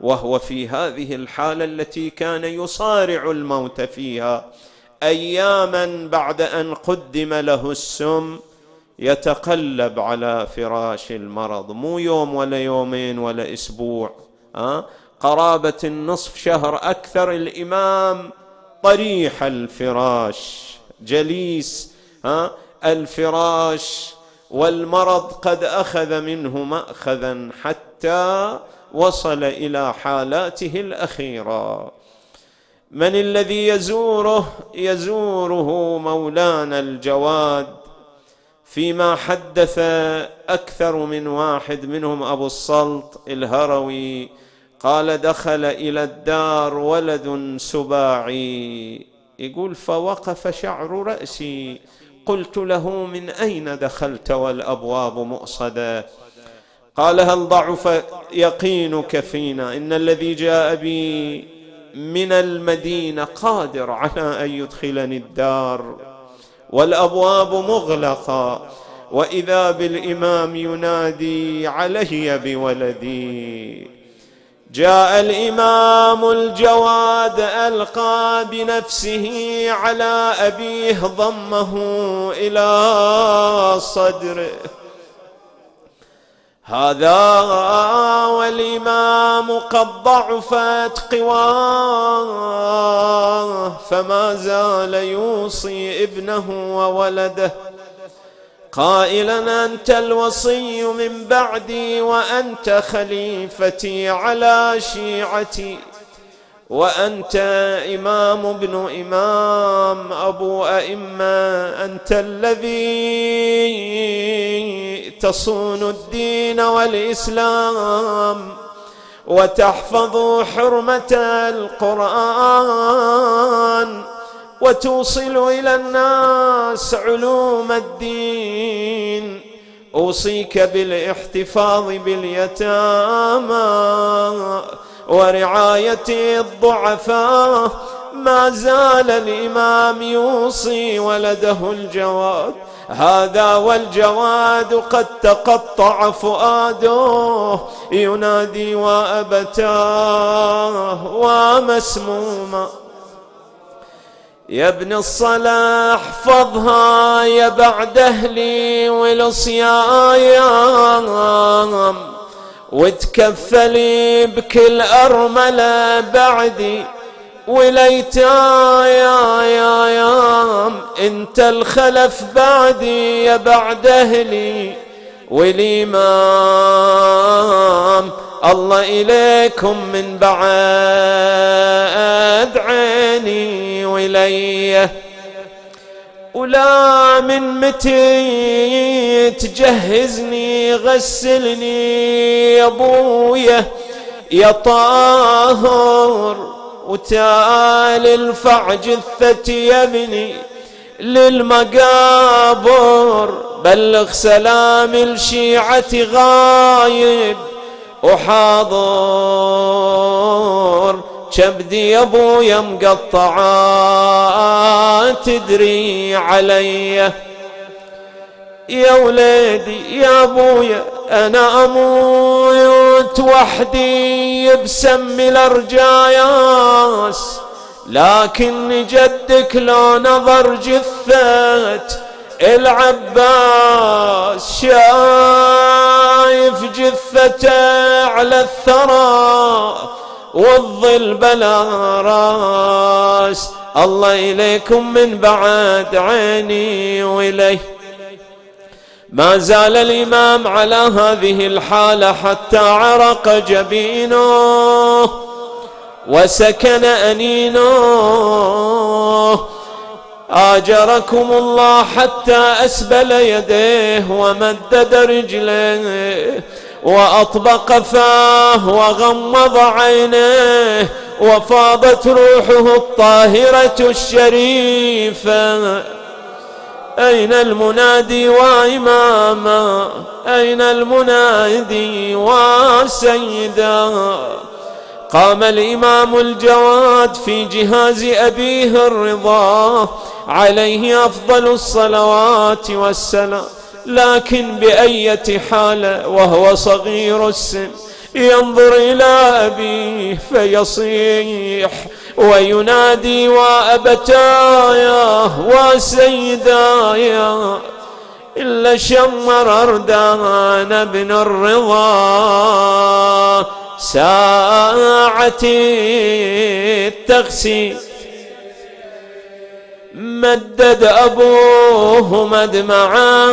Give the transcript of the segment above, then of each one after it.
وهو في هذه الحالة التي كان يصارع الموت فيها أياما بعد أن قدم له السم، يتقلب على فراش المرض، مو يوم ولا يومين ولا أسبوع، قرابة النصف شهر أكثر. الإمام طريح الفراش، جليس الفراش، والمرض قد أخذ منه مأخذا حتى وصل إلى حالاته الأخيرة. من الذي يزوره مولانا الجواد، فيما حدث أكثر من واحد منهم أبو السلط الهروي، قال دخل إلى الدار ولد سباعي، يقول فوقف شعر رأسي، قلت له من أين دخلت والأبواب مؤصدة؟ قال هل ضعف يقينك فينا؟ إن الذي جاء بي من المدينة قادر على أن يدخلني الدار والأبواب مغلقة، وإذا بالإمام ينادي علي بولدي. جاء الإمام الجواد ألقى بنفسه على أبيه، ضمه إلى صدره، هذا والإمام قد ضعفت قواه، فما زال يوصي ابنه وولده قائلا أنت الوصي من بعدي، وأنت خليفتي على شيعتي، وأنت إمام ابن إمام أبو أئمة، أنت الذي تصون الدين والإسلام وتحفظ حرمة القرآن وتوصل إلى الناس علوم الدين. أوصيك بالاحتفاظ باليتامى ورعاية الضعفاء. ما زال الإمام يوصي ولده الجواد، هذا والجواد قد تقطع فؤاده، ينادي وأبتاه ومسموما يا ابن الصلاح احفظها يا بعد أهلي والصيام، وتكفلي بكل أرملة بعدي وليتايام، انت الخلف بعدي يا بعد أهلي والإمام. الله إليكم من بعد عيني وليه، ولا من متى تجهزني غسلني يا ابويا يا طاهر، وتال الفع جثتي يا ابني للمقابر، بلغ سلام الشيعة غايب وحاضر، كبدي يا ابويا مقطعة تدري علي. يا وليدي يا ابويا انا اموت وحدي بسم الارجاياس، لكن جدك لو نظر جثة العباس، شايف جثته على الثرى والظل بلا راس. الله إليكم من بعد عيني وإليه. ما زال الإمام على هذه الحالة حتى عرق جبينه وسكن أنينه، آجركم الله، حتى أسبل يديه ومدد رجليه وأطبق فاه وغمض عينيه، وفاضت روحه الطاهرة الشريفة. أين المنادي وإماما؟ أين المنادي وسيدا؟ قام الإمام الجواد في جهاز أبيه الرضا عليه أفضل الصلوات والسلام، لكن بأية حالة وهو صغير السن ينظر إلى أبيه فيصيح وينادي وأبتايا وسيدايا، إلا شمر أردان بن الرضا ساعة التغسيل مدد أبوه مدمعا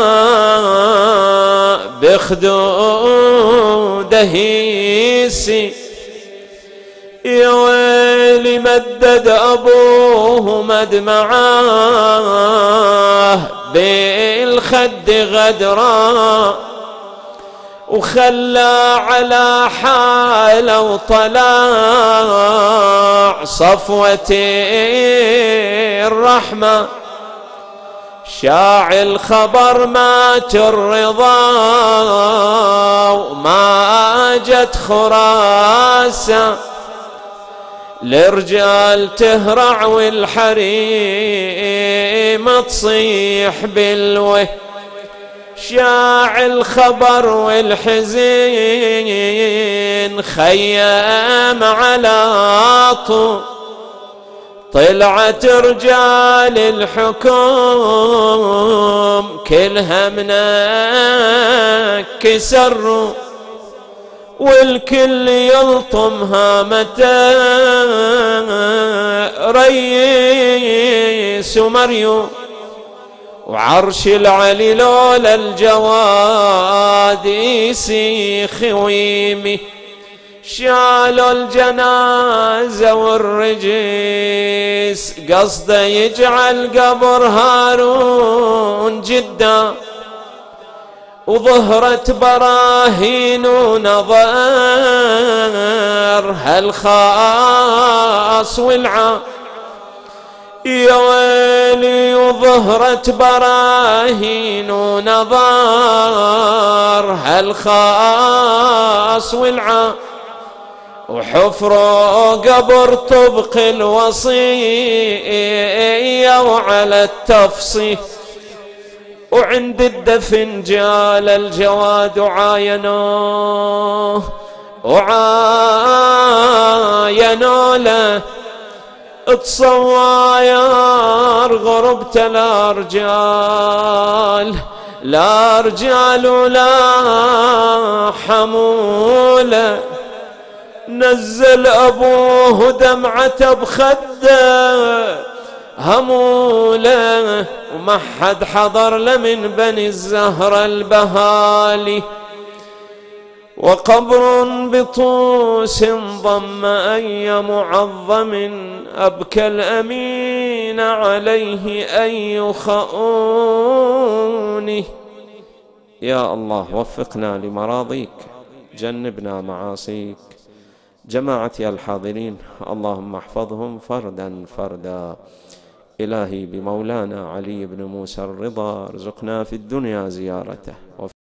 بخدوده يسي، يا ويلي مدد أبوه مدمعا بالخد غدرا، وخلى على حاله وطلع صفوة الرحمة، شاع الخبر مات الرضا وما جت خراسة، الرجال تهرع والحريم تصيح بالوه، شاع الخبر والحزين خيم على طول، طلعت رجال الحكم كلها منكسر، والكل يلطم هامته ريس مريم، وعرش العلي لولا الجواد يسيخ ويمي، شالوا الجنازة والرجس قصده يجعل قبر هارون جدا، وظهرت براهين ونظر هالخاص والعام، يا ويلي وظهرت براهين ونظر هالخاص والعام، وحفروا قبر طبق الوصية وعلى التفصيل، وعند الدفن جال الجواد وعاينوا له، اتصواير غربت لا رجال لا رجال ولا حموله، نزل أبوه دمعته بخده هموله، وما حد حضر له من بني الزهرة البهالي، وقبر بطوس ضم أي معظم أبكى الأمين عليه أي خؤوني. يا الله وفقنا لمراضيك، جنبنا معاصيك. جماعتي الحاضرين اللهم احفظهم فردا فردا. إلهي بمولانا علي بن موسى الرضا ارزقنا في الدنيا زيارته